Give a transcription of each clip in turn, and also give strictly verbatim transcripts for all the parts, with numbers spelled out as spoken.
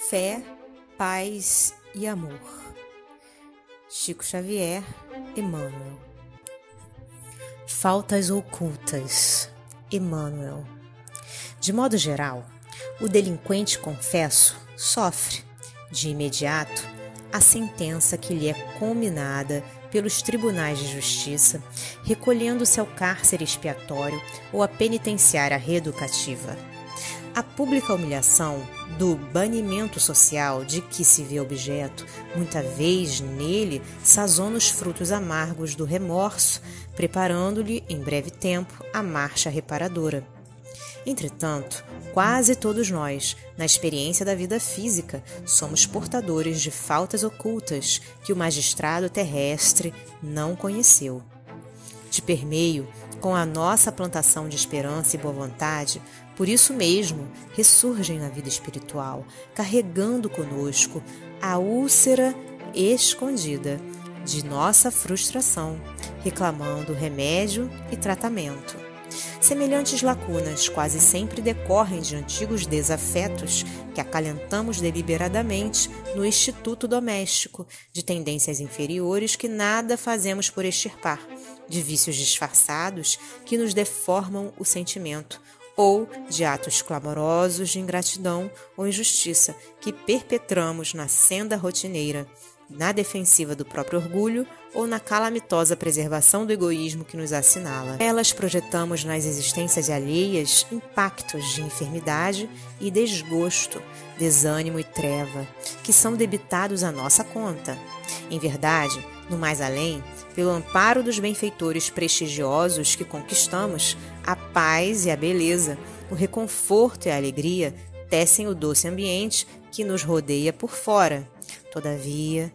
Fé, paz e amor. Chico Xavier, Emmanuel. Faltas ocultas. Emmanuel. De modo geral, o delinquente confesso sofre, de imediato, a sentença que lhe é cominada pelos tribunais de justiça, recolhendo-se ao cárcere expiatório ou à penitenciária reeducativa. A pública humilhação do banimento social de que se vê objeto, muita vez nele sazona os frutos amargos do remorso, preparando-lhe, em breve tempo, a marcha reparadora. Entretanto, quase todos nós, na experiência da vida física, somos portadores de faltas ocultas que o magistrado terrestre não conheceu. De permeio com a nossa plantação de esperança e boa vontade, por isso mesmo ressurgem na vida espiritual, carregando conosco a úlcera escondida de nossa frustração, reclamando remédio e tratamento. Semelhantes lacunas quase sempre decorrem de antigos desafetos que acalentamos deliberadamente no instituto doméstico, de tendências inferiores que nada fazemos por extirpar, de vícios disfarçados que nos deformam o sentimento, ou de atos clamorosos de ingratidão ou injustiça que perpetramos na senda rotineira, na defensiva do próprio orgulho ou na calamitosa preservação do egoísmo que nos assinala. Elas projetamos nas existências alheias impactos de enfermidade e desgosto, desânimo e treva, que são debitados à nossa conta. Em verdade, no mais além, pelo amparo dos benfeitores prestigiosos que conquistamos, a paz e a beleza, o reconforto e a alegria tecem o doce ambiente que nos rodeia por fora. Todavia,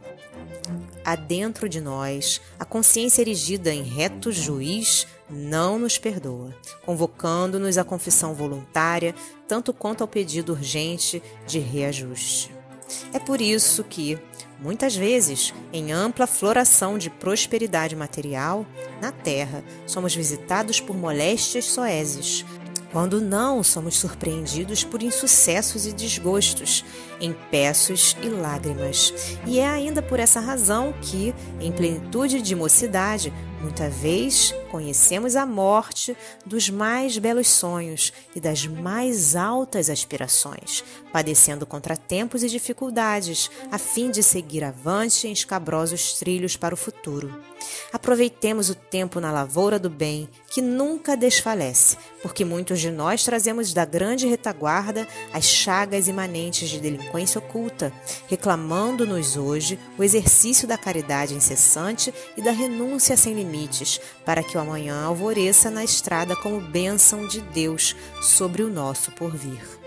há dentro de nós, a consciência erigida em reto juiz não nos perdoa, convocando-nos à confissão voluntária, tanto quanto ao pedido urgente de reajuste. É por isso que, muitas vezes, em ampla floração de prosperidade material, na terra, somos visitados por moléstias soezes, quando não somos surpreendidos por insucessos e desgostos, empeços e lágrimas. E é ainda por essa razão que, em plenitude de mocidade, muita vez conhecemos a morte dos mais belos sonhos e das mais altas aspirações, padecendo contratempos e dificuldades, a fim de seguir avante em escabrosos trilhos para o futuro. Aproveitemos o tempo na lavoura do bem, que nunca desfalece, porque muitos de nós trazemos da grande retaguarda as chagas imanentes de delinquência oculta, reclamando-nos hoje o exercício da caridade incessante e da renúncia sem limites, para que o amanhã alvoreça na estrada como bênção de Deus sobre o nosso porvir.